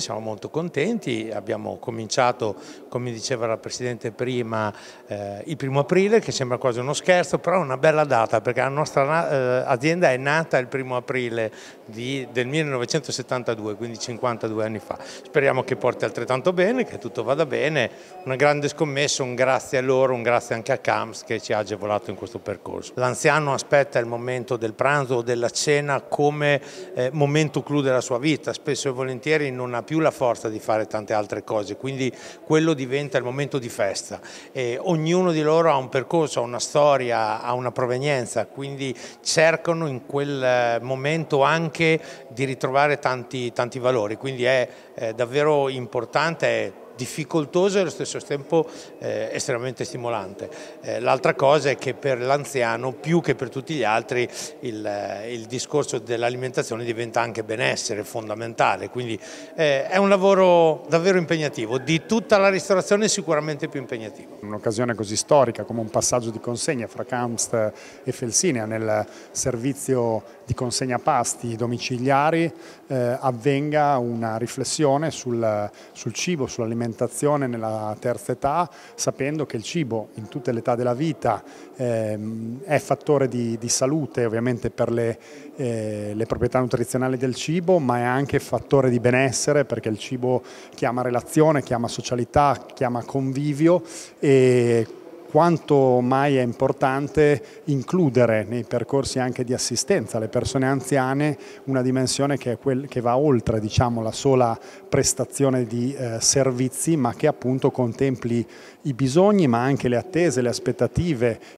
Siamo molto contenti, abbiamo cominciato, come diceva la Presidente prima, il 1° aprile, che sembra quasi uno scherzo, però è una bella data perché la nostra azienda è nata il 1° aprile del 1972, quindi 52 anni fa. Speriamo che porti altrettanto bene, che tutto vada bene, una grande scommessa, un grazie a loro, un grazie anche a CAMS che ci ha agevolato in questo percorso. L'anziano aspetta il momento del pranzo o della cena come momento clou della sua vita, spesso e volentieri non ha più la forza di fare tante altre cose, quindi quello diventa il momento di festa. Ognuno di loro ha un percorso, ha una storia, ha una provenienza, quindi cercano in quel momento anche di ritrovare tanti valori, quindi è davvero importante, è difficoltoso e allo stesso tempo estremamente stimolante. L'altra cosa è che per l'anziano, più che per tutti gli altri, il discorso dell'alimentazione diventa anche benessere fondamentale, quindi è un lavoro davvero impegnativo, di tutta la ristorazione sicuramente più impegnativo. Un'occasione così storica come un passaggio di consegna fra CAMS e Felsinia nel servizio di consegna pasti domiciliari avvenga una riflessione sul cibo, sull'alimentazione nella terza età, sapendo che il cibo in tutte le età della vita è fattore di salute ovviamente per le proprietà nutrizionali del cibo, ma è anche fattore di benessere perché il cibo chiama relazione, chiama socialità, chiama convivio e quanto mai è importante includere nei percorsi anche di assistenza alle persone anziane una dimensione che va oltre, diciamo, la sola prestazione di servizi, ma che appunto contempli i bisogni, ma anche le attese, le aspettative,